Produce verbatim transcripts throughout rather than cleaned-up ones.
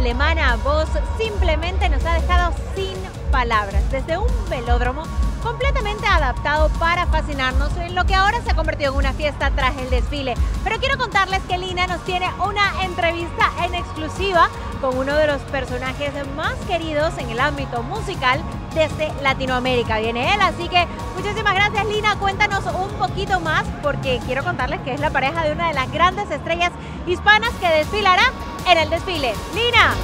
alemana Voz simplemente nos ha dejado sin palabras, desde un velódromo completamente adaptado para fascinarnos en lo que ahora se ha convertido en una fiesta tras el desfile. Pero quiero contarles que Lina nos tiene una entrevista en exclusiva con uno de los personajes más queridos en el ámbito musical desde Latinoamérica. Viene él, así que muchísimas gracias, Lina. Cuéntanos un poquito más, porque quiero contarles que es la pareja de una de las grandes estrellas hispanas que desfilará en el desfile. Lina.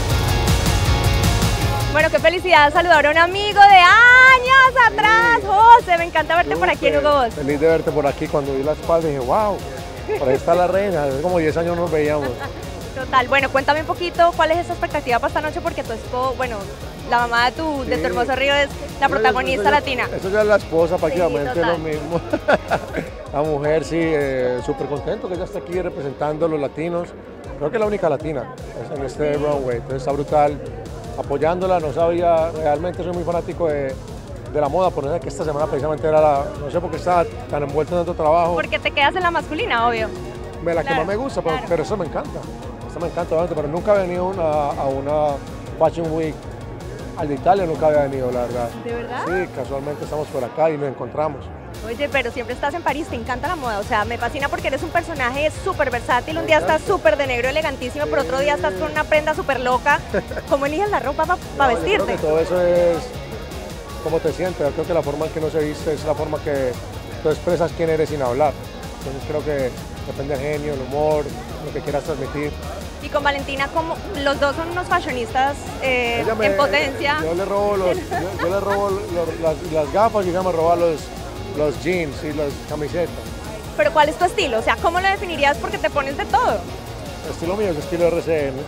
Bueno, qué felicidad saludar a un amigo de años atrás, José. Me encanta verte por aquí en Hugo Boss. Feliz de verte por aquí. Cuando vi la espalda dije, wow, por ahí está la reina. Hace como diez años nos veíamos. Total. Bueno, cuéntame un poquito cuál es esa expectativa para esta noche, porque tu esposa, bueno, la mamá de tu, sí. de tu hermoso río es la protagonista eso ya, latina. Eso ya es la esposa, prácticamente sí, es lo mismo. La mujer, sí, eh, súper contento que ella está aquí representando a los latinos. Creo que es la única latina en este runway, entonces está brutal. Apoyándola, no sabía, realmente soy muy fanático de, de la moda, por eso que esta semana precisamente era la, no sé por qué estaba tan envuelto en tanto trabajo. Porque te quedas en la masculina, obvio. Me, la claro, que más me gusta, pero, claro. pero eso me encanta, eso me encanta, obviamente, pero nunca he venido una, a una Fashion Week, al de Italia nunca había venido, la verdad. ¿De verdad? Sí, casualmente estamos por acá y nos encontramos. Oye, pero siempre estás en París, te encanta la moda, o sea, me fascina porque eres un personaje súper versátil, un día estás súper de negro elegantísimo, sí. pero otro día estás con una prenda súper loca. ¿Cómo eliges la ropa para pa no, vestirte? Yo creo que todo eso es cómo te sientes, yo creo que la forma en que no se viste es la forma que tú expresas quién eres sin hablar. Entonces creo que depende del genio, el humor, lo que quieras transmitir. Y con Valentina, como los dos son unos fashionistas eh, me, en potencia. Yo le robo, los, yo, yo le robo los, las, las gafas y ella me roba los, los jeans y las camisetas. Pero ¿cuál es tu estilo? O sea, ¿cómo lo definirías? Porque te pones de todo. El estilo mío es estilo R C N.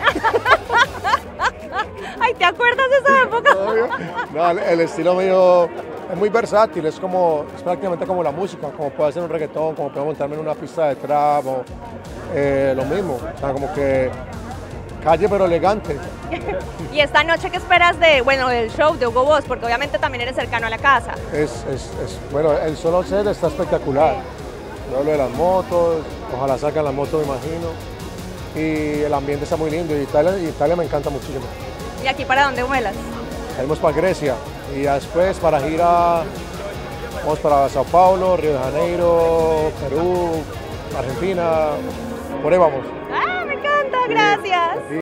Ay, ¿te acuerdas de esa época? No, el, el estilo mío es muy versátil, es como, es prácticamente como la música, como puedo hacer un reggaetón, como puedo montarme en una pista de trap, o eh, lo mismo, o sea, como que calle pero elegante. ¿Y esta noche qué esperas de, bueno, del show de Hugo Boss? Porque obviamente también eres cercano a la casa. Es, es, es bueno, el solo set está espectacular, ¿no? Lo de las motos, ojalá sacan las motos, me imagino, y el ambiente está muy lindo, y Italia, y Italia me encanta muchísimo. ¿Y aquí para dónde vuelas? Salimos para Grecia, y después para gira, vamos para Sao Paulo, Río de Janeiro, Perú, Argentina, por ahí vamos. ¡Ah, me encanta! Gracias.